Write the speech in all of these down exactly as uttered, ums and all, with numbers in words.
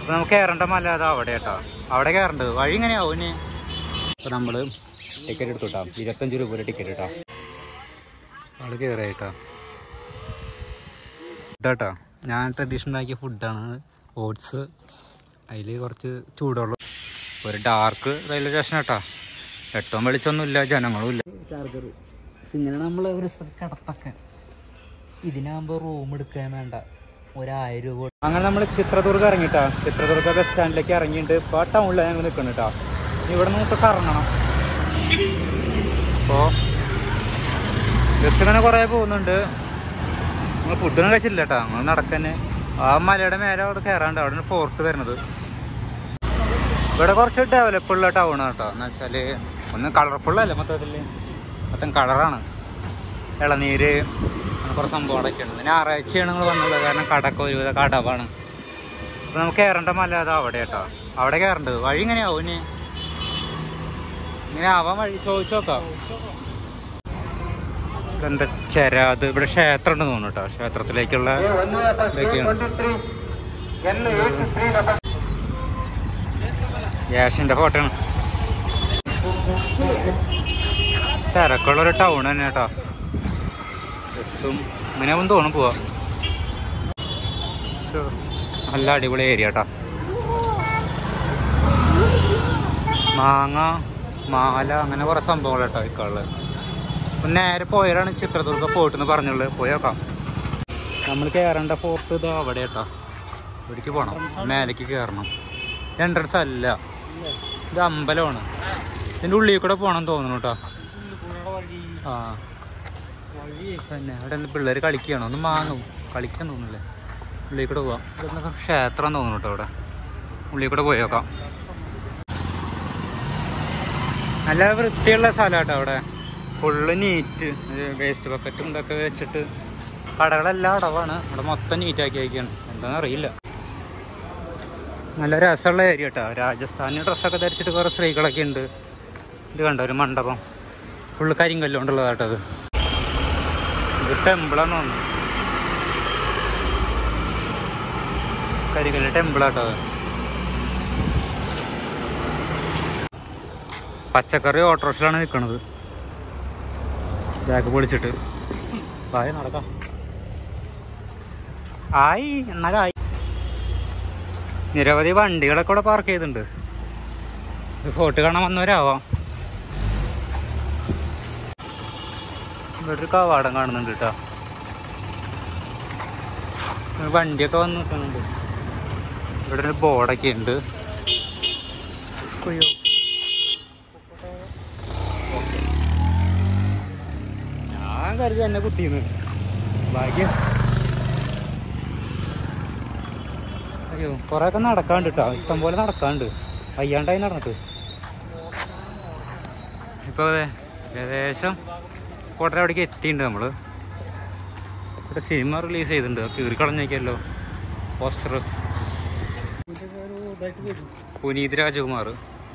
അപ്പോൾ നമുക്ക് കയറേണ്ട മല അത് അവിടെ കേട്ടോ, അവിടെ കയറേണ്ടത് വഴി ഇങ്ങനെയാവും ഇനി. അപ്പോൾ നമ്മൾ ടിക്കറ്റ് എടുത്തു കേട്ടോ, ഇരുപത്തഞ്ച് രൂപ ടിക്കറ്റ് കേട്ടോ. അവിടെ കയറിയിട്ടോ കേട്ടോ. ഞാൻ ട്രഡീഷണൽ ആക്കിയ ഫുഡാണ് ഓട്സ്, അതിൽ കുറച്ച് ചൂടുവെള്ളം. ഒരു ഡാർക്ക് റെയിൽവേ സ്റ്റേഷൻ കേട്ടോ, ഏറ്റവും വെളിച്ചൊന്നുമില്ല, ജനങ്ങളും ഇല്ല. ചാർജർ ഇങ്ങനെ നമ്മൾ ഒരു കിടപ്പൊക്കെ ഇതിനാകുമ്പോൾ റൂം എടുക്കാൻ വേണ്ട ഒരായിരം രൂപ. അങ്ങനെ നമ്മൾ ചിത്രദുർഗ ഇറങ്ങിട്ടാ, ചിത്രദുർഗ ബസ് സ്റ്റാൻഡിലേക്ക് ഇറങ്ങിയിട്ട് ഇപ്പോൾ ടൗണിലാണ് ഞങ്ങൾ നിൽക്കണം കേട്ടോ. ഇവിടെ നമുക്ക് കറങ്ങണം. അപ്പോൾ ബസ് ഇങ്ങനെ കുറേ പോകുന്നുണ്ട്. നമ്മൾ ഫുഡൊന്നും കഴിച്ചില്ല കേട്ടോ, നമ്മൾ നടക്കന്നെ. ആ മലയുടെ മേലെ അവിടെ കയറാണ്ട്, അവിടെ നിന്ന് ഫോർട്ട് വരുന്നത്. ഇവിടെ കുറച്ച് ഡെവലപ്പുള്ള ടൗണാണ് കേട്ടോ. എന്ന് വെച്ചാൽ ഒന്ന് കളർഫുള്ളല്ല, മൊത്തത്തിൽ മൊത്തം കളറാണ്. ഇളനീര് അങ്ങനെ കുറേ സംഭവങ്ങളൊക്കെ ഉണ്ട്. ഞായറാഴ്ചയാണ് നിങ്ങൾ വന്നത്, കാരണം കടക്ക് ഒരുവിധ കടവാണ്. അപ്പോൾ നമുക്ക് കയറേണ്ട മല അത് അവിടെ കേട്ടോ, അവിടെ കയറേണ്ടത് വഴി ഇങ്ങനെയാവും ഇനി. ഇങ്ങനെ ആവാൻ വഴി ചോദിച്ചു നോക്കാം. എന്താ ചെര അത് ഇവിടെ ക്ഷേത്രം ഉണ്ടെന്ന് തോന്നുന്നു കേട്ടോ, ക്ഷേത്രത്തിലേക്കുള്ള ഇതൊക്കെയാണ്. ഗ്യാസിൻ്റെ ഫോട്ടോ ആണ്. തിരക്കുള്ളൊരു ടൗൺ തന്നെ കേട്ടോ. ബസ്സും ഇങ്ങനെ ഒന്ന് തോന്നും പോവാ. നല്ല അടിപൊളി ഏരിയ കേട്ടോ. മാങ്ങ മാല അങ്ങനെ കുറേ സംഭവങ്ങൾ കേട്ടോ ഇക്കുള്ളത്. അപ്പം നേരെ പോയാലാണ് ചിത്രദുർഗ ഫോർട്ട് എന്ന് പറഞ്ഞുള്ളത്. പോയേക്കാം. നമ്മൾ കയറേണ്ട ഫോർട്ട് ഇതോ അവിടെ കേട്ടോ, ഇവിടേക്ക് പോകണം, മേലേക്ക് കയറണം. എൻട്രൻസ് അല്ല, ഇത് അമ്പലമാണ്. ഇതിൻ്റെ ഉള്ളിൽ കൂടെ പോകണം തോന്നുന്നു കേട്ടോ. ആ തന്നെ അവിടെ പിള്ളേർ കളിക്കുകയാണോ, ഒന്ന് മാങ്ങും കളിക്കാൻ തോന്നുന്നില്ലേ. ഉള്ളിൽ കൂടെ പോവാം. ഇതൊക്കെ ക്ഷേത്രം തോന്നുന്നു കേട്ടോ. അവിടെ ഉള്ളിൽ കൂടെ പോയേക്കാം. നല്ല വൃത്തിയുള്ള സ്ഥലം കേട്ടോ. അവിടെ ഫുള്ള് നീറ്റ്, വേസ്റ്റ് ബക്കറ്റും ഇതൊക്കെ വെച്ചിട്ട് കടകളെല്ലാം അടവാണ്. അവിടെ മൊത്തം നീറ്റാക്കി വയ്ക്കുകയാണ്. എന്താണെന്ന് അറിയില്ല. നല്ല രസമുള്ള ഏരിയ കേട്ടോ. രാജസ്ഥാനി ഡ്രസ്സൊക്കെ ധരിച്ചിട്ട് കുറേ സ്ത്രീകളൊക്കെ ഉണ്ട്. ഇത് കണ്ടോ, ഒരു മണ്ഡപം ഫുള്ള് കരിങ്കല്ലുകൊണ്ടുള്ളതാട്ടോ. അത് ഇത് ടെമ്പിളാണ് തോന്നുന്നു, കരിങ്കല്ല് ടെമ്പിളാട്ടോ. അത് പച്ചക്കറി ഓട്ടോറിക്ഷയിലാണ് നിൽക്കണത്, ബാഗ് പൊളിച്ചിട്ട്. ആയി നടക്കാം. ആയി എന്നാലും ആയി. നിരവധി വണ്ടികളൊക്കെ ഇവിടെ പാർക്ക് ചെയ്തിട്ടുണ്ട്. ഫോർട്ട് കാണാൻ വന്നവരാവാം. ഇവിടെ ഒരു കവാടം കാണുന്നുണ്ട് കേട്ടോ. വണ്ടിയൊക്കെ വന്ന് നിൽക്കുന്നുണ്ട്. ഇവിടെ ഒരു ബോർഡൊക്കെ ഉണ്ട്. അയ്യോ, ഞാൻ കരുതി എന്നെ കുത്തിന്ന് ഭാഗ്യം. അയ്യോ, കുറേ ഒക്കെ നടക്കാണ്ട് കേട്ടോ, ഇഷ്ടം പോലെ നടക്കാണ്ട്. അയ്യാണ്ടായി നടന്നിട്ട്. ഇപ്പോൾ അതെ ഏകദേശം കോട്ടയം അവിടേക്ക് എത്തിയിട്ടുണ്ട് നമ്മൾ. ഇവിടെ സിനിമ റിലീസ് ചെയ്തിട്ടുണ്ട്. കീറി കളഞ്ഞേക്കല്ലോ പോസ്റ്റർ. പുനീത് രാജകുമാർ.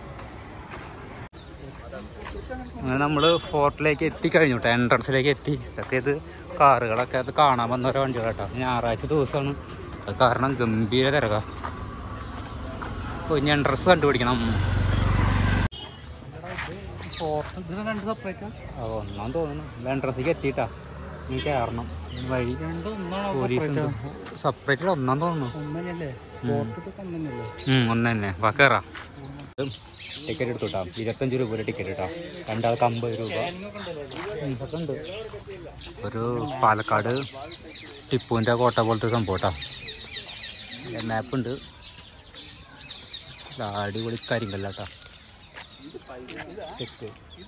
അങ്ങനെ നമ്മൾ ഫോർട്ടിലേക്ക് എത്തിക്കഴിഞ്ഞു കേട്ടോ, എൻട്രൻസിലേക്ക് എത്തി. ഇതൊക്കെ ഇത് കാറുകളൊക്കെ അത് കാണാൻ വന്ന ഓരോ വണ്ടികളാട്ടോ. ഞായറാഴ്ച ദിവസമാണ്, അത് കാരണം ഗംഭീര തിരക്കാം. അപ്പോൾ ഇനി എൻട്രൻസ് കണ്ടുപിടിക്കണം. ഓ ഒന്നാം തോന്നുന്നു. എൻട്രൻസിലേക്ക് എത്തിയിട്ടാ, നീ കയറണം വഴി. പോലീസ് സെപ്പറേറ്റ് ഒന്നാം തോന്നുന്നു. ഒന്ന് തന്നെ വാ കയറാം. ടിക്കറ്റ് എടുത്തുട്ടാ, ഇരുപത്തഞ്ച് രൂപയുടെ ടിക്കറ്റ് ഇട്ടാ, രണ്ടാൾക്ക് അമ്പത് രൂപ ഇതൊക്കെ ഉണ്ട്. ഒരു പാലക്കാട് ടിപ്പുവിൻ്റെ കോട്ട പോലത്തെ സംഭവം കേട്ടോ. മാപ്പുണ്ട്. അടിപൊളി കരിങ്കല്ല കേട്ടോ. സെറ്റ്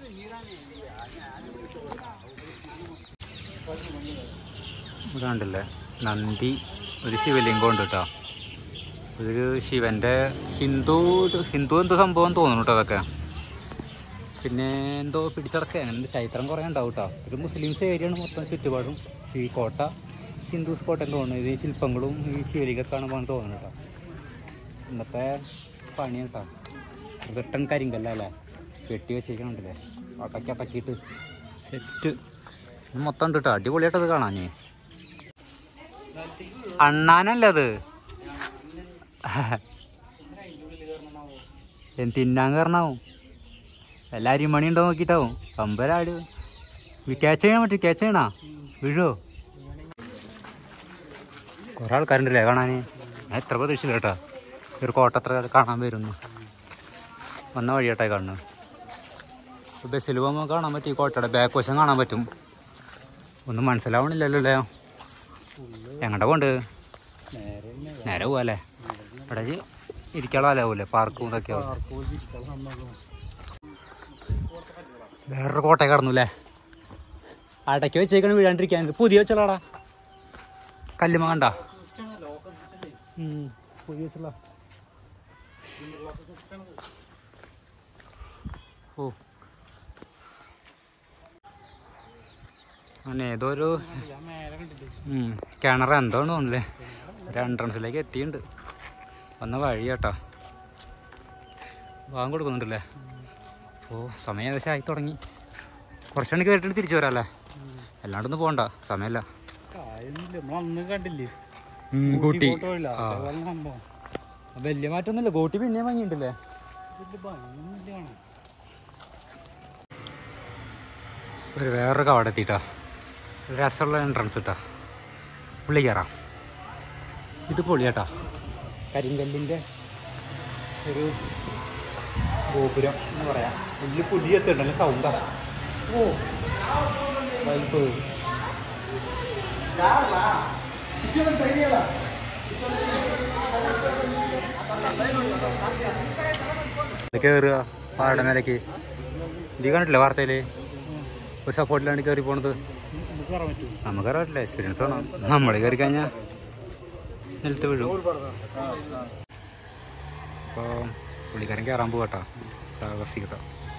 ഇവിടെ കണ്ടില്ലേ, നന്ദി, ഒരു ശിവലിംഗം ഉണ്ട് കേട്ടോ. ഒരു ശിവൻ്റെ ഹിന്ദു ഹിന്ദു എന്തോ സംഭവം തോന്നുന്നു കേട്ടോ അതൊക്കെ. പിന്നെ എന്തോ പിടിച്ചടക്കുക അങ്ങനെ ചരിത്രം കുറേ ഉണ്ടാവും കേട്ടോ. ഒരു മുസ്ലിംസ് ഏരിയയാണ് മൊത്തം ചുറ്റുപാടും. ഈ കോട്ട ഹിന്ദുസ് കോട്ട എന്ന് തോന്നുന്നു. ഇത് ഈ ശില്പങ്ങളും ഈ ശിവലിംഗം കാണുമ്പോൾ തോന്നുന്നു കേട്ടോ. ഇന്നത്തെ പണി കേട്ടോ. റിട്ടൺ കരിങ്കല്ല അല്ലേ, കെട്ടി വെച്ചേക്കണുണ്ടല്ലേ, അടക്കി അടക്കിയിട്ട് സെറ്റ് മൊത്തം ഉണ്ട് കേട്ടോ. അടിപൊളിയായിട്ടത് കാണാൻ. അണ്ണാനല്ല അത്, തിന്നാൻ കയറണാവും എല്ലാ അരിമണി ഉണ്ടോ നോക്കിയിട്ടാവും പമ്പരാട് ക്യാച്ച് ചെയ്യാൻ പറ്റും ക്യാച്ച് ചെയ്യണോ വീഴോ കുറേ ആൾക്കാരുണ്ടല്ലേ കാണാൻ ഞാൻ എത്ര പ്രതീക്ഷിച്ചില്ല കേട്ടോ ഒരു കോട്ട എത്ര കാണാൻ വരുന്നു വന്ന വഴിയേട്ടായി കാണുന്നു ബസ്സിൽ പോകുമ്പോൾ കാണാൻ പറ്റും ഈ കോട്ടയുടെ ബാക്ക് വശം കാണാൻ പറ്റും ഒന്നും മനസ്സിലാവണില്ലല്ലോ അല്ലേ എങ്ങടെ പോണ്ട് നേരെ പോവാല്ലേ അവിടെ ഇരിക്കാനുള്ള അലാവൂല്ലേ പാർക്കും ഇതൊക്കെ വേറൊരു കോട്ടയെ കടന്നു അല്ലേ അടയ്ക്ക് വെച്ചേക്കാണ് വീഴാണ്ടിരിക്കാൻ പുതിയ വെച്ചോളാടാ കല്ലുമ കണ്ട പുതിയ വെച്ചോളാ ഓ അങ്ങനെ ഏതോ ഒരു കിണർ എന്തോന്ന് തോന്നില്ലേ ഒരു എൻട്രൻസിലേക്ക് എത്തിയിട്ടുണ്ട് വന്ന വഴി കേട്ടോ ഭാഗം കൊടുക്കുന്നുണ്ടല്ലേ ഓ സമയം ഏകദേശം ആയി തുടങ്ങി കുറച്ചുകൊണ്ട് കയറിയിട്ട് തിരിച്ചു വരാമല്ലേ അല്ലാണ്ടൊന്നും പോകണ്ട സമയമല്ല കൂട്ടി വലിയ മാറ്റമൊന്നുമില്ല കൂട്ടി പിന്നെയും ഭംഗിയുണ്ടല്ലേ ഒരു വേറൊരു കവട എത്തിയിട്ടാ രസമുള്ള എൻട്രൻസ് ഇട്ടാ പുള്ളി കയറാം ഇത് പൊളിയാട്ടാ കരിങ്കല്ലിൻ്റെ ഒരു ഗോപുരം എന്ന് പറയാം വലിയ പുതിയ എത്തുണ്ടല്ലോ സൗണ്ടാ ഓ വലുപ്പ് കയറുക പാട മേലേക്ക് ഇത് കണ്ടിട്ടില്ല വാർത്തയില് ഒരു സപ്പോർട്ടിലാണ് കയറി പോണത് നമുക്ക് കയറാൻ പറ്റില്ല എക്സ്പീരിയൻസ് വേണം നമ്മൾ കയറി കഴിഞ്ഞാൽ നിലത്ത് വീഴും അപ്പോൾ പുള്ളിക്കാരൻ കയറാൻ പോകട്ടോ സാഹസികത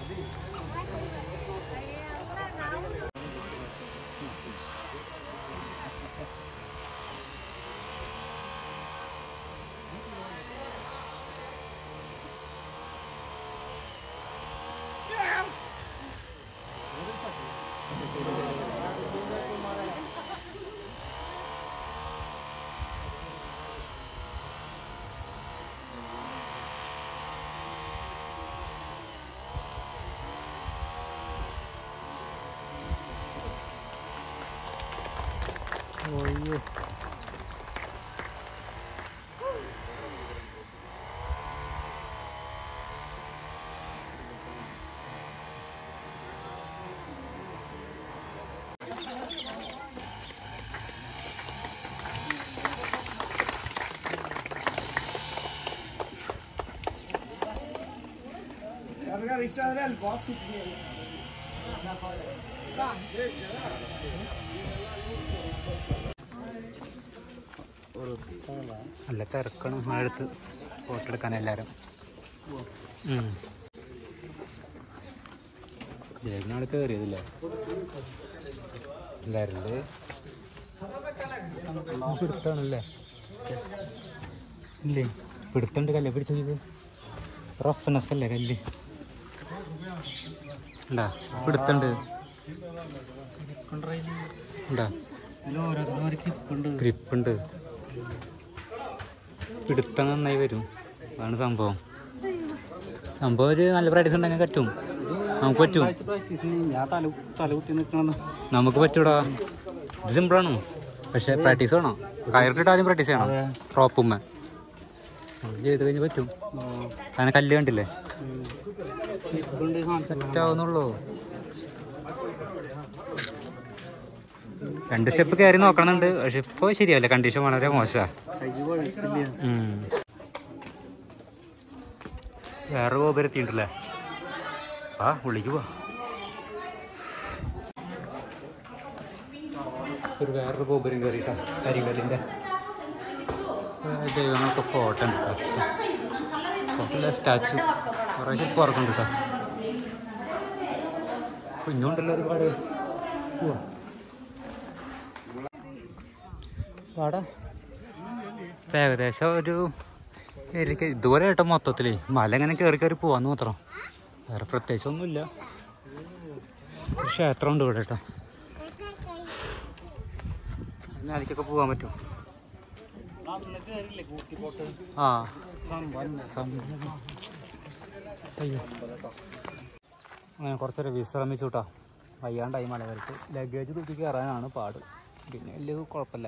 ഓയ്യോ നല്ല തിരക്കാണ് മഴയത്ത് ഫോട്ടോ എടുക്കാൻ എല്ലാവരും ജയിലിനാൾ കയറിയതില്ലേ എല്ലാവരില് പിടുത്താണല്ലേ ഇല്ലേ പിടുത്തുണ്ട് കല്ല് പിടിച്ചത് റഫ്നെസ് അല്ലേ കല്ല് ഉണ്ടാ പിടുത്തുണ്ട് ഉണ്ടാ ഗ്രിപ്പുണ്ട് പിടുത്തം നന്നായി വരും അതാണ് സംഭവം സംഭവം ഒരു നല്ല പ്രാക്ടീസ് ഉണ്ടെങ്കിൽ പറ്റും നമുക്ക് പറ്റും നമുക്ക് പറ്റൂടാ ഇത് സിമ്പിളാണ് പക്ഷെ പ്രാക്ടീസ് വേണം കയറിട്ട് ആദ്യം പ്രാക്ടീസ് ചെയ്യണം റോപ്പുമ്മ ചെയ്ത് കഴിഞ്ഞ് പറ്റും അങ്ങനെ കല്ല് കണ്ടില്ലേ സെറ്റാവുന്നുള്ളൂ രണ്ട് സ്റ്റെപ്പ് കയറി നോക്കണമെന്നുണ്ട് പക്ഷെ ഇപ്പോൾ ശരിയല്ല കണ്ടീഷൻ വളരെ മോശമാണ് വേറെ ഗോപുരം എത്തിയിട്ടില്ലേ ആ ഉള്ളിക്ക് പോവാ ഒരു വേറൊരു ഗോപുരം കയറിയിട്ടാ കരിങ്കല്ലിൻ്റെ ദൈവങ്ങൾക്ക് ഫോട്ടോ ഉണ്ട് ഫോട്ടോ സ്റ്റാച്ചു കുറേ ഷെപ്പ് ഉറക്കുന്നുണ്ട് കേട്ടോ കുഞ്ഞുണ്ടല്ലോ ഒരുപാട് പോവാ അവിടെ ഏകദേശം ഒരു എനിക്ക് ഇതുപോലെ കേട്ടോ മൊത്തത്തിൽ മല ഇങ്ങനെ കയറി കയറി പോവാന്ന് മാത്രം വേറെ പ്രത്യേകിച്ചൊന്നുമില്ല ക്ഷേത്രം ഉണ്ട് ഇവിടെ കേട്ടോ അതിലേക്കൊക്കെ പോകാൻ പറ്റും ആ അയ്യോ അങ്ങനെ കുറച്ചേരം വിശ്രമിച്ചു കേട്ടോ. വയ്യാണ്ടായി മലകൾക്ക്. ലഗേജ് തൂക്കി കയറാനാണ് പാട്. പിന്നെ വലിയ കുഴപ്പമില്ല.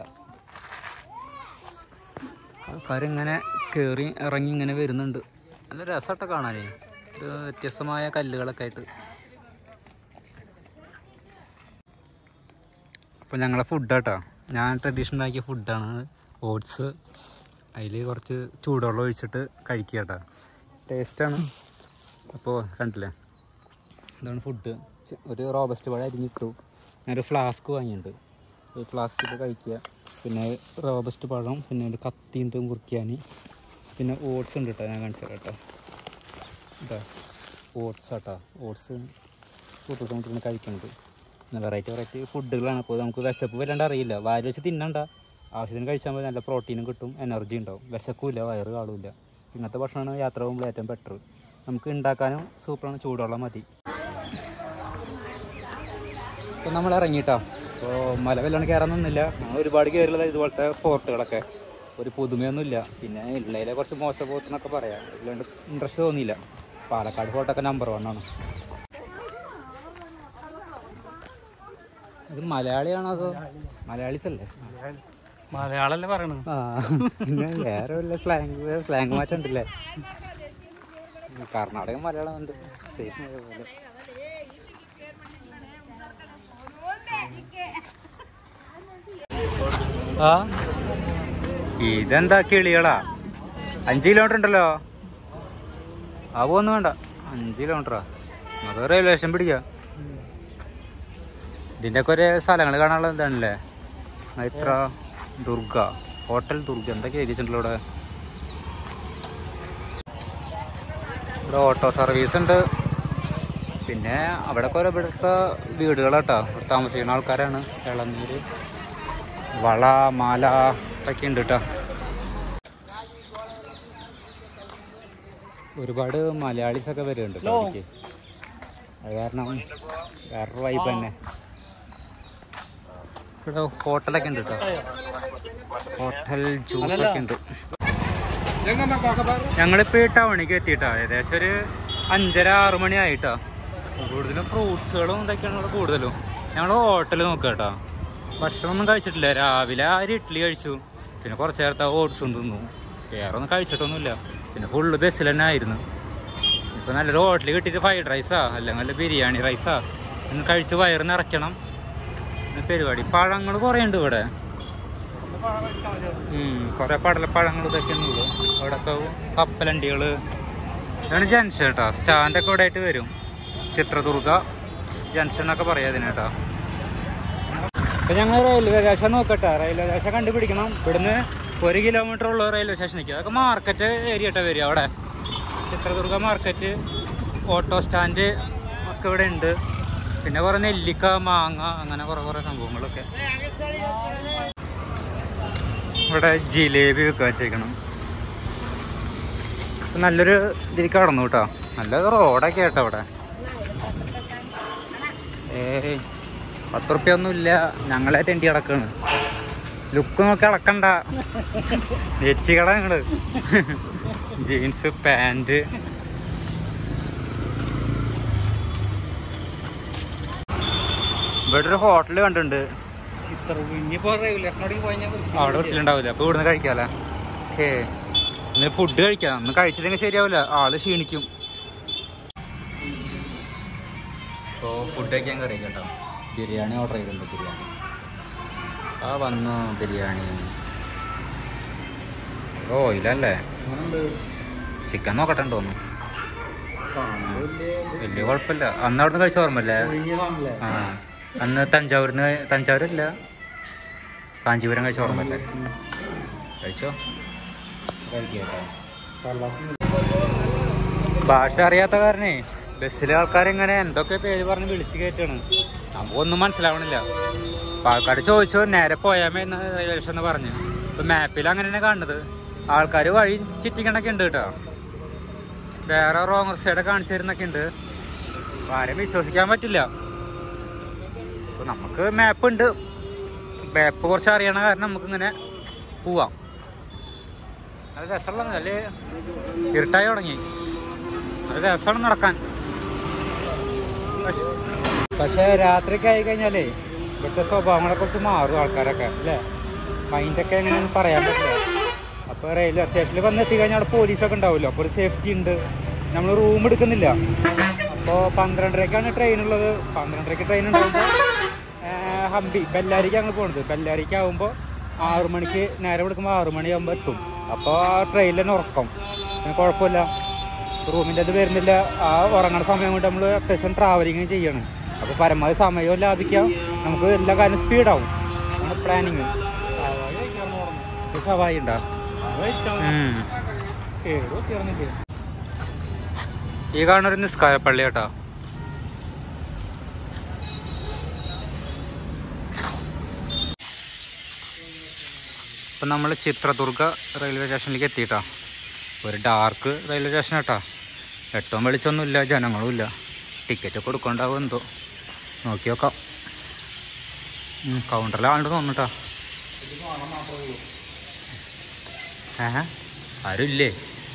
ആൾക്കാരിങ്ങനെ കയറി ഇറങ്ങി ഇങ്ങനെ വരുന്നുണ്ട്. നല്ല രസമായിട്ട് കാണാനേ. ഒരു വ്യത്യസ്തമായ കല്ലുകളൊക്കെ ആയിട്ട്. അപ്പോൾ ഞങ്ങളെ ഫുഡാട്ടോ, ഞാൻ ട്രഡീഷണൽ ആക്കിയ ഫുഡാണ്. ഓട്സ്, അതിൽ കുറച്ച് ചൂടുവെള്ളം ഒഴിച്ചിട്ട് കഴിക്കുക കേട്ടോ. ടേസ്റ്റാണ്. അപ്പോൾ കണ്ടില്ലേ, ഇതാണ് ഫുഡ്. ഒരു റോബസ്റ്റ് പഴം അരിഞ്ഞിട്ടു. ഞാനൊരു ഫ്ലാസ്ക് വാങ്ങിയിട്ടുണ്ട്. ഈ ഫ്ലാസ്കിൽ കഴിക്കുക. പിന്നെ റോബസ്റ്റ് പഴം, പിന്നെ ഒരു കത്തിയും കുറിക്കാൻ, പിന്നെ ഓട്സ് ഉണ്ട് കേട്ടോ. ഞാൻ കാണിച്ചു തരാം കേട്ടോ. കേട്ടോ ഓട്സ് ആട്ടോ. ഓട്സ് കൂട്ടിട്ട് നമുക്ക് കഴിക്കണത്. നല്ല വെറൈറ്റി വെറൈറ്റി ഫുഡുകളാണ്. അപ്പോൾ നമുക്ക് വിശപ്പ് വല്ലാണ്ട് അറിയില്ല. വാരി വെച്ച് തിന്നണ്ട. ആവശ്യത്തിന് കഴിച്ചാൽ മതി. നല്ല പ്രോട്ടീനും കിട്ടും, എനർജി ഉണ്ടാവും. വിശക്കില്ല, വയറ് കാണില്ല. ഇങ്ങനത്തെ ഭക്ഷണമാണ് യാത്ര പോകുമ്പോൾ ഏറ്റവും ബെറ്റർ. നമുക്ക് ഉണ്ടാക്കാനും സൂപ്പറാണ്. ചൂടുവെള്ളം മതി. ഇപ്പോൾ നമ്മൾ ഇറങ്ങിയിട്ടോ. അപ്പോൾ മല വല്ലാണ്ട് കയറാൻ നിന്നില്ല. നമ്മൾ ഒരുപാട് കയറില്ല ഇതുപോലത്തെ ഫോർട്ടുകളൊക്കെ. ഒരു പുതുമയൊന്നുമില്ല. പിന്നെ ഉള്ളതിലെ കുറച്ച് മോശം പോത്തെന്നൊക്കെ പറയാം. അല്ലാണ്ട് ഇൻട്രസ്റ്റ് തോന്നിയില്ല. പാലക്കാട് ഫോർട്ടൊക്കെ നമ്പർ വൺ ആണ്. ഇത് മലയാളിയാണോ അതോ മലയാളീസ് അല്ലേ? മലയാളല്ലേ പറയണത്. ആ പിന്നെ വേറെ വല്ല സ്ലാങ് സ്ലാങ് മാറ്റം ഉണ്ടല്ലേ? കർണാടക മലയാളം ഉണ്ട്. സെയിം പോലെ. ആ ഇതെന്താ കിളികളാ? അഞ്ച് കിലോമീറ്റർ ഉണ്ടല്ലോ. ആ പോകുന്നു വേണ്ട. അഞ്ച് കിലോമീറ്ററാ. അത് റെയിൽവേ സ്റ്റേഷൻ പിടിക്കാം. ഇതിൻ്റെയൊക്കെ ഒരു സ്ഥലങ്ങൾ കാണാനുള്ള എന്താണല്ലേ? ഇത്ര ദുർഗ, ഹോട്ടൽ ദുർഗ എന്തൊക്കെ എഴുതിയിട്ടുണ്ടല്ലോ ഇവിടെ. ഇവിടെ ഓട്ടോ സർവീസ് ഉണ്ട്. പിന്നെ അവിടെ കുറെ ഇവിടുത്തെ വീടുകളാട്ടോ. ഇവിടെ താമസിക്കുന്ന ആൾക്കാരാണ്. ഇളനീര്, വള, മാല ഒക്കെ ഉണ്ട് കേട്ടോ. ഒരുപാട് മലയാളീസൊക്കെ വരുന്നുണ്ട് എനിക്ക്. അത് കാരണം വേറൊരു വൈബ് തന്നെ. ഇവിടെ ഹോട്ടലൊക്കെ ഉണ്ട് കേട്ടോ. ഹോട്ടൽ ജ്യൂസൊക്കെ ഉണ്ട്. ഞങ്ങളിപ്പോൾ ഈ ടൗണിലേക്ക് എത്തിയിട്ടോ. ഏകദേശം ഒരു അഞ്ചര ആറ് മണി ആയിട്ടോ. കൂടുതലും ഫ്രൂട്ട്സുകളും ഇതൊക്കെയാണ് ഇവിടെ കൂടുതലും. ഞങ്ങൾ ഹോട്ടൽ നോക്കുക കേട്ടോ. ഭക്ഷണമൊന്നും കഴിച്ചിട്ടില്ല. രാവിലെ ആ ഒരു ഇഡ്ഡലി കഴിച്ചു. പിന്നെ കുറച്ച് നേരത്തെ ഓട്സും തിന്നു. വേറെ ഒന്നും കഴിച്ചിട്ടൊന്നുമില്ല. പിന്നെ ഫുള്ള് ബസ്സിൽ തന്നെ ആയിരുന്നു. ഇപ്പോൾ നല്ലൊരു ഹോട്ടലിൽ കിട്ടിയിട്ട് ഫ്രൈഡ് റൈസാ അല്ലെങ്കിൽ നല്ല ബിരിയാണി റൈസാ ഒന്ന് കഴിച്ച് വയറ് നിറയ്ക്കണം പരിപാടി. പഴങ്ങൾ കുറേ ഉണ്ട് ഇവിടെ. കുറേ പടലപ്പഴങ്ങൾ ഇതൊക്കെയാണുള്ളൂ. അവിടെയൊക്കെ കപ്പലണ്ടികൾ. ഇതാണ് ജംഗ്ഷൻ കേട്ടോ. സ്റ്റാൻഡൊക്കെ ഇവിടെ ആയിട്ട് വരും. ചിത്രദുർഗ ജംഗ്ഷൻ എന്നൊക്കെ പറയാം ഇതിന് കേട്ടോ. അപ്പം ഞങ്ങൾ റെയിൽവേ സ്റ്റേഷൻ നോക്കട്ടെ. റെയിൽവേ സ്റ്റേഷൻ കണ്ടുപിടിക്കണം. ഇവിടുന്ന് ഒരു കിലോമീറ്റർ ഉള്ള റെയിൽവേ സ്റ്റേഷനിലേക്ക്. അതൊക്കെ മാർക്കറ്റ് ഏരിയ കേട്ടോ വരിക. അവിടെ ചിത്രദുർഗ മാർക്കറ്റ്, ഓട്ടോ സ്റ്റാൻഡ് ഒക്കെ ഇവിടെ ഉണ്ട്. പിന്നെ കുറേ നെല്ലിക്ക, മാങ്ങ, അങ്ങനെ കുറേ കുറേ സംഭവങ്ങളൊക്കെ. ഇവിടെ ജിലേബി വെക്കുക വെച്ചേക്കണം. നല്ലൊരു ഇതിൽ കടന്നു കേട്ടോ. നല്ല റോഡൊക്കെ കേട്ടോ ഇവിടെ. ഏയ് പത്ത് റുപ്യ ഒന്നും ഇല്ല. ഞങ്ങളെ തെണ്ടി കിടക്കാണ്. ലുക്ക് നോക്കി അളക്കണ്ട. നെച്ചി കട ഞങ്ങള്. Jeans, pant. ഇവിടെ ഒരു ഹോട്ടൽ കണ്ടിട്ടുണ്ട്. അവിടെ വീട്ടിലുണ്ടാവില്ല. അപ്പൊ ഇവിടുന്ന് കഴിക്കാല്ലേ? ഏ ഇന്ന് ഫുഡ് കഴിക്കാം. ഒന്ന് കഴിച്ചില്ലെങ്കിൽ ശരിയാവില്ല. ആള് ക്ഷീണിക്കും. അപ്പോൾ ഫുഡ് കഴിക്കാൻ കറി കേട്ടോ. ബിരിയാണി ഓർഡർ ചെയ്തിട്ടുണ്ട്. ബിരിയാണി ആ വന്നു. ബിരിയാണി ഓയിലല്ലേ? ചിക്കൻ നോക്കട്ടെ തോന്നുന്നു. വലിയ കുഴപ്പമില്ല. അന്ന് അവിടെ നിന്ന് കഴിച്ച ഓർമ്മല്ലേ? ആ അന്ന് തഞ്ചാവൂരിന്ന്, തഞ്ചാവൂരില്ല കാഞ്ചീപുരം കഴിച്ച ഓർമ്മല്ലേ? കഴിച്ചോ. കഴിക്കട്ടോ. ഭാഷ അറിയാത്ത കാരണേ ബസ്സിലെ ആൾക്കാരിങ്ങനെ എന്തൊക്കെ പേര് പറഞ്ഞ് വിളിച്ച് കയറ്റാണ്. നമുക്കൊന്നും മനസ്സിലാവണില്ല. ആൾക്കാർ ചോദിച്ചു നേരെ പോയാമേ എന്ന് റെയിൽവേ സ്റ്റേഷൻ എന്ന് പറഞ്ഞു. ഇപ്പം മാപ്പിൽ അങ്ങനെയാണ് കാണുന്നത്. ആൾക്കാർ വഴി ചുറ്റിക്കണൊക്കെ ഉണ്ട് കേട്ടോ. വേറെ റോങ് സൈഡ് കാണിച്ചു തരുന്നൊക്കെ ഉണ്ട്. ആരും വിശ്വസിക്കാൻ പറ്റില്ല. അപ്പോൾ നമുക്ക് മാപ്പ് ഉണ്ട്. മാപ്പ് കുറച്ച് അറിയണ കാരണം നമുക്കിങ്ങനെ പോവാം. നല്ല രസമുള്ള നല്ല ഇരുട്ടായി തുടങ്ങി. ഒരു രസമാണ് നടക്കാൻ. പക്ഷെ രാത്രിയൊക്കെ ആയി കഴിഞ്ഞാലേ ഇവിടുത്തെ സ്വഭാവങ്ങളെ കുറിച്ച് മാറും ആൾക്കാരൊക്കെ അല്ലേ. മൈൻഡൊക്കെ എങ്ങനെയാണെന്ന് പറയാൻ പറ്റില്ല. അപ്പോൾ റെയിൽവേ സ്റ്റേഷനിൽ വന്ന് എത്തിക്കഴിഞ്ഞാൽ അവിടെ പോലീസൊക്കെ ഉണ്ടാവുമല്ലോ, അപ്പോൾ ഒരു സേഫ്റ്റി ഉണ്ട്. നമ്മൾ റൂം എടുക്കുന്നില്ല. അപ്പോൾ പന്ത്രണ്ടരക്കാണ് ട്രെയിൻ ഉള്ളത്. പന്ത്രണ്ടരക്ക് ട്രെയിൻ ഉണ്ടാകുമ്പോൾ ഹംപി ബെല്ലാരിക്ക് ഞങ്ങൾ പോകുന്നത്. ബെല്ലാരിക്ക് ആകുമ്പോൾ ആറു മണിക്ക് നേരം എടുക്കുമ്പോൾ ആറു മണിയാകുമ്പോൾ എത്തും. അപ്പോൾ ആ ട്രെയിനിൽ തന്നെ ഉറക്കം, പിന്നെ കുഴപ്പമില്ല. റൂമിൻ്റെ അത് വരുന്നില്ല. ആ ഉറങ്ങണ സമയം കൊണ്ട് നമ്മൾ അത്യാവശ്യം ട്രാവലിങ് ചെയ്യണം. അപ്പോൾ പരമാവധി സമയവും ലാഭിക്കാം, നമുക്ക് എല്ലാ കാര്യം സ്പീഡാവും. നമ്മുടെ പ്ലാനിങ്. സവായി ഉണ്ടോ? ഈ കാണൊരു നിസ്കാരപ്പള്ളി കേട്ടോ. ഇപ്പം നമ്മൾ ചിത്രദുർഗ റെയിൽവേ സ്റ്റേഷനിലേക്ക് എത്തിയിട്ടാ. ഒരു ഡാർക്ക് റെയിൽവേ സ്റ്റേഷൻ കേട്ടോ. എട്ടോ വെളിച്ചൊന്നുമില്ല, ജനങ്ങളും ഇല്ല. ടിക്കറ്റ് കൊടുക്കണ്ടാവും എന്തോ, നോക്കി നോക്കാം. കൗണ്ടറിൽ ആളുണ്ട് തോന്നിട്ടാ. ഏഹ് ആരും ഇല്ലേ?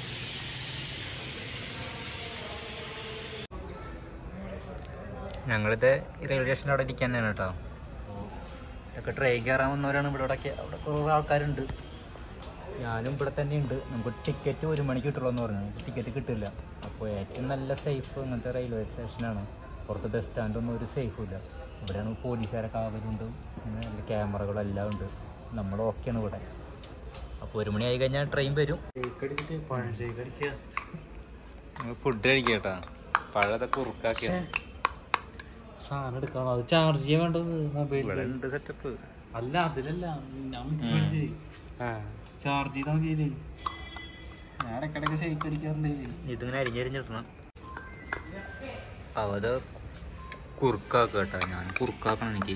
ഞങ്ങളിത് റെയിൽവേ സ്റ്റേഷൻ്റെ അവിടെ ഇരിക്കാൻ തന്നെയാണ് കേട്ടോ. ഇതൊക്കെ ട്രെയിൻ കയറാൻ വന്നവരാണ്. ഇവിടെ ഇവിടെയൊക്കെ അവിടെ കുറേ ആൾക്കാരുണ്ട്. ഞാനും ഇവിടെ തന്നെ ഉണ്ട്. നമുക്ക് ടിക്കറ്റ് ഒരു മണിക്ക് കിട്ടുള്ളൂ എന്ന് പറഞ്ഞു. നമുക്ക് ടിക്കറ്റ് കിട്ടില്ല. അപ്പോൾ ഏറ്റവും നല്ല സേഫ് ഇങ്ങനത്തെ റെയിൽവേ സ്റ്റേഷനാണ്. പുറത്ത് ബസ് സ്റ്റാൻഡൊന്നും ഒരു സേഫും ഇല്ല. ഇവിടെയാണ് പോലീസുകാരൊക്കെ ആവലുണ്ട്, നല്ല ക്യാമറകളെല്ലാം ഉണ്ട്. നമ്മൾ ഓക്കെയാണ് ഇവിടെ. അപ്പോൾ ഒരു മണി ആയി കഴിഞ്ഞാൽ ട്രെയിൻ വരും. ഫുഡ് കഴിക്കുക കേട്ടോ. പഴതൊക്കെ ഉറുക്കാക്കിയ സാധനം എടുക്കണം. അത് ചാർജ് ചെയ്യാൻ വേണ്ടത് മൊബൈൽ ഉണ്ട് സെറ്റപ്പ്. അല്ല അതിലല്ല, ചാർജ് ചെയ്താൽ മതി. ഞാൻ ഇടയ്ക്കിടയ്ക്ക് ഷെയ്ക്ക് അടിക്കാറുണ്ട്. ഇതിങ്ങനെ അരിഞ്ഞരിഞ്ഞിടണം. അവത് കുറുക്കാക്കുക കേട്ടോ. ഞാൻ കുറുക്കാക്കണം. എനിക്ക്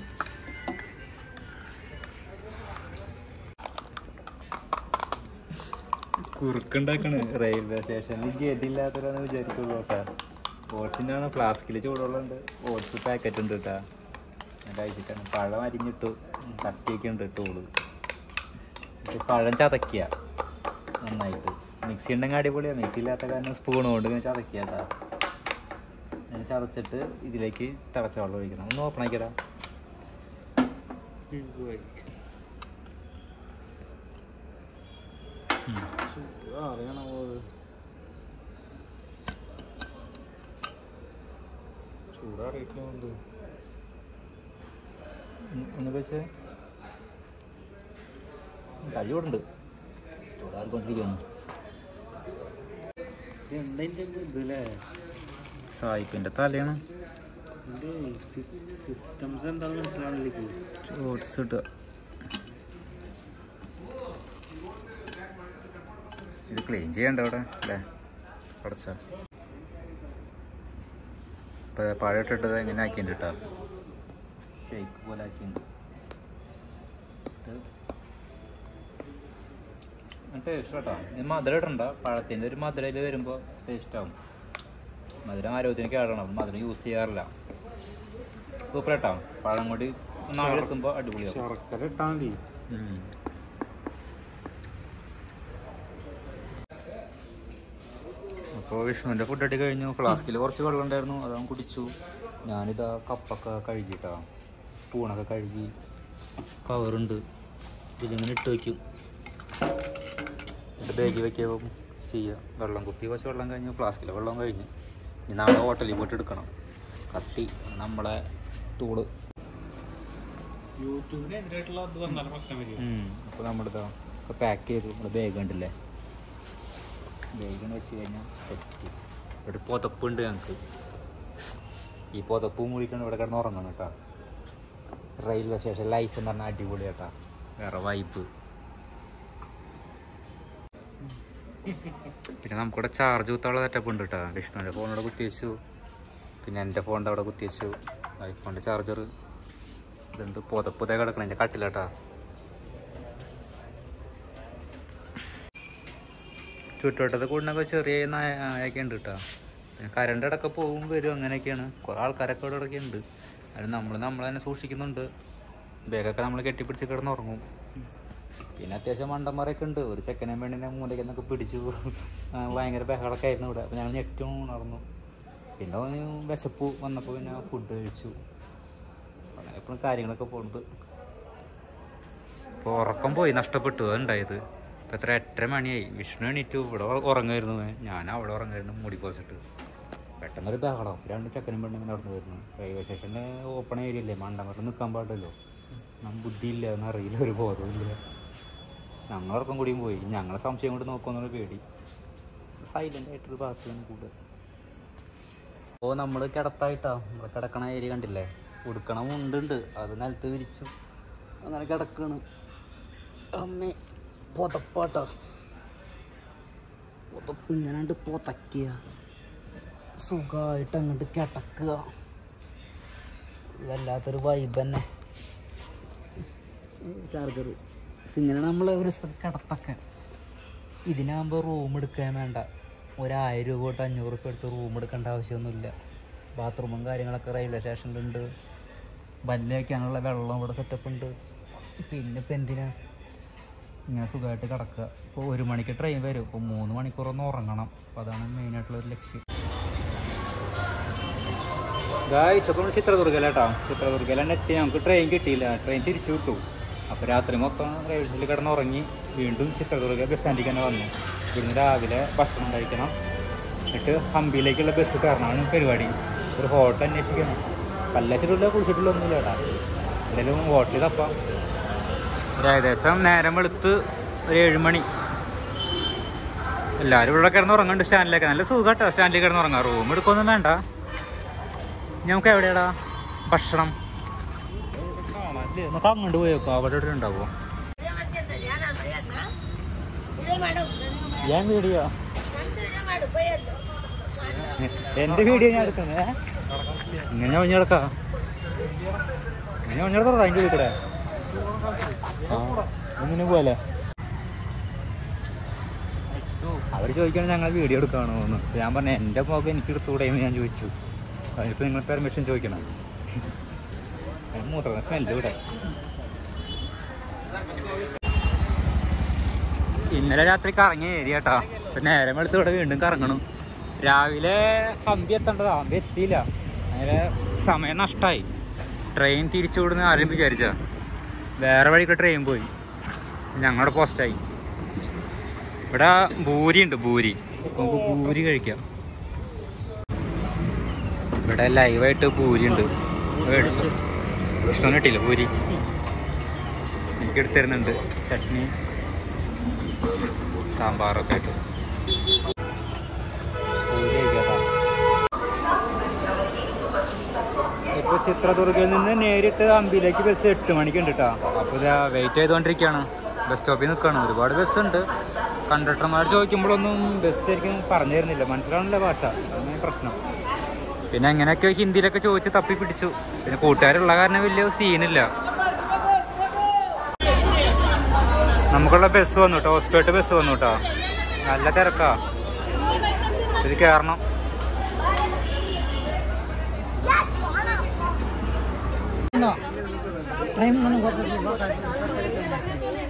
കുറുക്കുണ്ടാക്കണ് റെയിൽവേ സ്റ്റേഷനിൽ ഗതിയില്ലാത്തവരാന്ന് വിചാരിക്കുള്ളൂ കേട്ടാ. ഓട്സിനാണ് ഫ്ലാസ്കിൽ ചൂടുള്ളതുണ്ട്. ഓട്സ് പാക്കറ്റ് ഉണ്ട് കേട്ടാ. ഞാൻ കഴിച്ചിട്ടാണ്. പഴം അരിഞ്ഞിട്ടു, കത്തിയൊക്കെ ഉണ്ട് ഇട്ടോളൂ. പഴം ചതക്കുക നന്നായിട്ട്. മിക്സി ഉണ്ടെങ്കിൽ അടിപൊളിയാണ്. മിക്സി ഇല്ലാത്ത കാരണം സ്പൂൺ കൊണ്ട് ഇങ്ങനെ ചതക്കുക കേട്ടാ. ഞാൻ ചതച്ചിട്ട് ഇതിലേക്ക് തിളച്ച വെള്ളം ഒഴിക്കണം. ഒന്ന് ഓപ്പൺ ആക്കിയടാ. ചൂടാറിയിട്ടുണ്ട്. ഒന്ന് വെച്ച് കൈ ചൂടുണ്ട്. ചൂടാറിക്കൊണ്ടിരിക്കുന്നു. സായിപ്പിൻ്റെ തലയാണ്. സിസ്റ്റംസ് എന്താണെന്ന് മനസ്സിലാവില്ലേ? ഓട്സ് ഇട്ടുക. ഇത് ക്ലീൻ ചെയ്യണ്ട അവിടെ അല്ലേ? കുറച്ച ഇപ്പം പഴം ഇട്ടിട്ടത് എങ്ങനെ ആക്കിയിട്ടുണ്ട് കേട്ടോ. ഷേക്ക് പോലെ ആക്കിയിട്ടുണ്ട്. ടേസ്റ്റ് കേട്ടോ. ഇത് മധുരം ഇടണ്ട. പഴത്തിൻ്റെ ഒരു മധുരയിൽ വരുമ്പോൾ ടേസ്റ്റാവും. മധുരം ആരോഗ്യത്തിന് കേടണം. അപ്പം മധുരം യൂസ് ചെയ്യാറില്ല. സൂപ്പർ കേട്ടോ. പഴം കൂടി നാളെത്തുമ്പോൾ അടിപൊളിയാവും. ശർക്കര ഇട്ടാൽ മതി. അപ്പോൾ വിഷ്ണുവിൻ്റെ ഫുഡ് അടി കഴിഞ്ഞു. ഫ്ലാസ്കിൽ കുറച്ച് വെള്ളം ഉണ്ടായിരുന്നു, അതവൻ കുടിച്ചു. ഞാനിതാ കപ്പൊക്കെ കഴുകിയിട്ടാ. സ്പൂണൊക്കെ കഴുകി. കവറുണ്ട്, ഇതിലിങ്ങനെ ഇട്ട് വയ്ക്കും. ഇത് ബാഗിൽ വയ്ക്കുക ചെയ്യുക. വെള്ളം കുപ്പി കുറച്ച് വെള്ളം കഴിഞ്ഞു. ഫ്ലാസ്കിലെ വെള്ളം കഴിഞ്ഞു. ഇനി നാളെ ഹോട്ടലിൽ പോയിട്ട് എടുക്കണം. കത്തി നമ്മളെ ടൂള്. യൂട്യൂബിനെതിരായിട്ടുള്ള അത് വന്നാലും പ്രശ്നം വരും. അപ്പോൾ നമ്മളിതാ ഇപ്പോൾ പാക്ക് ചെയ്തു. നമ്മുടെ ബാഗ് കണ്ടില്ലേ? ബാഗിന് വെച്ച് കഴിഞ്ഞാൽ സെറ്റ്. ഒരു പുതപ്പുണ്ട് ഞങ്ങൾക്ക്. ഈ പുതപ്പും കൂടിയിട്ടാണ് ഇവിടെ കിടന്ന് ഉറങ്ങണം കേട്ടോ. റെയിൽവേ സ്റ്റേഷൻ ലൈഫ് എന്ന് പറഞ്ഞാൽ അടിപൊളി കേട്ടോ. വേറെ വൈബ്. പിന്നെ നമുക്കിവിടെ ചാർജ് കുത്താനുള്ള സെറ്റപ്പ് ഉണ്ട് കേട്ടോ. വിഷ്ണുവിൻ്റെ ഫോണിവിടെ കുത്തി വെച്ചു. പിന്നെ എൻ്റെ ഫോണിൻ്റെ അവിടെ കുത്തി വെച്ചു. ഐഫോണിൻ്റെ ചാർജർ ഇതുണ്ട്. പുതപ്പുതേ കിടക്കണം എൻ്റെ കട്ടിലാട്ടാ. ചുറ്റുവട്ടത്ത് കൂടുന്നൊക്കെ ചെറിയ നായൊക്കെ ഉണ്ട് കേട്ടോ. പിന്നെ കരണ്ട് ഇടയ്ക്ക് പോകും വരും, അങ്ങനെയൊക്കെയാണ്. കുറേ ആൾക്കാരൊക്കെ ഇവിടെ ഇടയ്ക്ക് ഉണ്ട്. അതിന് നമ്മൾ നമ്മൾ തന്നെ സൂക്ഷിക്കുന്നുണ്ട്. ബാഗൊക്കെ നമ്മൾ കെട്ടിപ്പിടിച്ച് കിടന്നുറങ്ങും. പിന്നെ അത്യാവശ്യം മണ്ടന്മാരൊക്കെ ഉണ്ട്. ഒരു ചെക്കനെ പെണ്ണിനെ മൂലയ്ക്കെന്നൊക്കെ പിടിച്ചു. ഭയങ്കര ബഹളമൊക്കെ ആയിരുന്നു ഇവിടെ. അപ്പോൾ ഞങ്ങൾ ഞെറ്റും നടന്നു. പിന്നെ ഒന്ന് വിശപ്പ് വന്നപ്പോൾ പിന്നെ ഫുഡ് കഴിച്ചു. അങ്ങനെ എപ്പോഴും കാര്യങ്ങളൊക്കെ പോകുന്നത്. അപ്പോൾ ഉറക്കം പോയി, നഷ്ടപ്പെട്ടു ഉണ്ടായത്. ഇപ്പോൾ എത്ര എട്ടര മണിയായി. വിഷ്ണു എണീറ്റു. ഇവിടെ ഉറങ്ങായിരുന്നു, ഞാൻ അവിടെ ഉറങ്ങായിരുന്നു മൂടി പോസിട്ട്. പെട്ടെന്നൊരു ബഹളം. രണ്ട് ചെക്കനും പെണ്ണിങ്ങനെ നടന്നു വരുന്നു. റെയിൽവേ സ്റ്റേഷൻ്റെ ഓപ്പൺ ഏരിയ അല്ലേ, മണ്ടന്മാർക്ക് നിൽക്കാൻ പാടില്ലല്ലോ. നമുക്ക് ബുദ്ധിയില്ല, എന്നറിയില്ല, ഒരു ബോധമില്ല. ഞങ്ങളുറക്കം കൂടിയും പോയി. ഞങ്ങളെ സംശയം കൊണ്ട് നോക്കുമെന്നുള്ള പേടി. സൈലൻ്റ് ആയിട്ടൊരു ഭാഗത്താണ് കൂടുതൽ. അപ്പോൾ നമ്മൾ കിടത്തായിട്ടാണ്. നമ്മൾ കിടക്കണ ഏരിയ കണ്ടില്ലേ, ഉടുക്കണ മുണ്ടുണ്ട്, അത് നിലത്ത് വിരിച്ചു അങ്ങനെ കിടക്കാണ്. അമ്മേ പുതപ്പാട്ടോ, പുതപ്പ് ഇങ്ങനെ പുതയ്ക്കുക, സുഖമായിട്ട് അങ്ങോട്ട് കിടക്കുക. വല്ലാത്തൊരു വൈബ് തന്നെ. ചാർജർ ഇങ്ങനെ നമ്മൾ ഒരു കിടത്തൊക്കെ. ഇതിനാകുമ്പോൾ റൂം എടുക്കാൻ വേണ്ട. ഒരായിരം രൂപ തൊട്ട് അഞ്ഞൂറ് രൂപ എടുത്ത് റൂം എടുക്കേണ്ട ആവശ്യമൊന്നുമില്ല. ബാത്റൂമും കാര്യങ്ങളൊക്കെ റെയിൽവേ സ്റ്റേഷനിലുണ്ട്. ബല്ല് വയ്ക്കാനുള്ള വെള്ളം ഇവിടെ സെറ്റപ്പ് ഉണ്ട്. പിന്നെ ഇപ്പം എന്തിനാ ഇങ്ങനെ സുഖമായിട്ട് കിടക്കുക. ഇപ്പോൾ ഒരു മണിക്ക് ട്രെയിൻ വരും. ഇപ്പോൾ മൂന്ന് മണിക്കൂറൊന്ന് ഉറങ്ങണം. അപ്പോൾ അതാണ് മെയിനായിട്ടുള്ളൊരു ലക്ഷ്യം. ഗായ്സ്, അപ്പോൾ ചിത്രദുർഗയിലേട്ടാ. ചിത്രദുർഗയിൽ തന്നെ എത്തി. നമുക്ക് ട്രെയിൻ കിട്ടിയില്ല. ട്രെയിൻ തിരിച്ചു വിട്ടു. അപ്പോൾ രാത്രി മൊത്തം റെയിൽവേയിൽ കിടന്ന് ഉറങ്ങി. വീണ്ടും ചിത്രദുർഗ ബസ് സ്റ്റാൻഡിലേക്ക് തന്നെ വന്നു. ഇവിടുന്ന് രാവിലെ ഭക്ഷണം കഴിക്കണം. എന്നിട്ട് ഹംപിയിലേക്കുള്ള ബസ് കയറണമാണ് പരിപാടി. ഒരു ഹോട്ടൽ അന്വേഷിക്കണം. പല്ലച്ചിട്ടില്ല, കുളിച്ചിട്ടില്ല, ഒന്നുമില്ല കേട്ടാ. എന്തെങ്കിലും ഹോട്ടലിൽ തപ്പാം. ഒരു ഏകദേശം നേരം വെളുത്ത് ഒരു ഏഴ് മണി. എല്ലാവരും ഇവിടെ കിടന്ന് ഉറങ്ങുന്നുണ്ട്. സ്റ്റാൻഡിലേക്ക് നല്ല സുഖം കേട്ടോ. സ്റ്റാൻഡിൽ കിടന്ന് ഉറങ്ങാം. റൂം എടുക്കൊന്നും വേണ്ട. നമുക്ക് എവിടെയാടാ ഭക്ഷണം? നമുക്ക് അങ്ങോട്ട് പോയേക്കോ, അവിടെ ഇവിടെ ഉണ്ടാവോ? ഞാൻ വീഡിയോ എൻ്റെ വീഡിയോ ഞാൻ എടുക്കുന്നേ. ഇങ്ങനെ ഒഞ്ഞെടുക്കാം, ഇങ്ങനെ ഒഞ്ഞെടുക്കാം. അതിൻ്റെ വീട്ടിലെ ആ ഇങ്ങനെ പോലെ അവർ ചോദിക്കുകയാണ് ഞങ്ങൾ വീഡിയോ എടുക്കുകയാണോ എന്ന്. ഞാൻ പറഞ്ഞു എൻ്റെ മുഖം എനിക്ക് എടുത്തുകൂടെ എന്ന് ഞാൻ ചോദിച്ചു. അതിനിപ്പോൾ നിങ്ങൾ പെർമിഷൻ ചോദിക്കണം. മൂത്ര സ്മെല്ല് ഇവിടെ. ഇന്നലെ രാത്രി കറങ്ങിയ ഏരിയ കേട്ടോ. ഇപ്പം നേരം എടുത്ത് ഇവിടെ വീണ്ടും കറങ്ങണം. രാവിലെ ഹംപി എത്തേണ്ടതാ, ഹംപി എത്തിയില്ല. അങ്ങനെ സമയം നഷ്ടമായി. ട്രെയിൻ തിരിച്ചു വിടുന്ന ആരും വിചാരിച്ച വേറെ വഴിക്ക് ട്രെയിൻ പോയി. ഞങ്ങളുടെ പോസ്റ്റായി. ഇവിടെ ഭൂരി ഉണ്ട്, ഭൂരി. നമുക്ക് ഭൂരി കഴിക്കാം. ഇവിടെ ലൈവായിട്ട് പൂരി ഉണ്ട്. മേടിച്ചു. ഇഷ്ടം കിട്ടിയില്ല പൂരി. എനിക്ക് എടുത്തിരുന്നുണ്ട് ചട്നി സാമ്പാറൊക്കെ ആയിട്ട്. പൂരി കഴിക്കാം. ഇപ്പോൾ ചിത്രദുർഗയിൽ നിന്ന് നേരിട്ട് ഹംപിയിലേക്ക് ബസ് എട്ട് മണിക്ക് ഉണ്ട് കേട്ടോ. അപ്പോൾ ഇതാ വെയിറ്റ് ചെയ്തുകൊണ്ടിരിക്കുകയാണ്. ബസ് സ്റ്റോപ്പിൽ നിൽക്കുകയാണ്. ഒരുപാട് ബസ്സുണ്ട്. കണ്ടക്ടർമാർ ചോദിക്കുമ്പോഴൊന്നും ബസ് ശരിക്കും പറഞ്ഞു തരുന്നില്ല. മനസ്സിലാവുന്നില്ല ഭാഷ, അതാണ് പ്രശ്നം. പിന്നെ അങ്ങനെയൊക്കെ ഹിന്ദിയിലൊക്കെ ചോദിച്ച് തപ്പി പിടിച്ചു. പിന്നെ കൂട്ടുകാരുള്ള കാരണം വലിയ സീനില്ല. നമുക്കുള്ള ബസ് വന്നു കേട്ടോ. ഹോസ്പിറ്റൽ ബസ് വന്നു കേട്ടോ. നല്ല തിരക്കാ. ഇത് കയറണം. ടൈം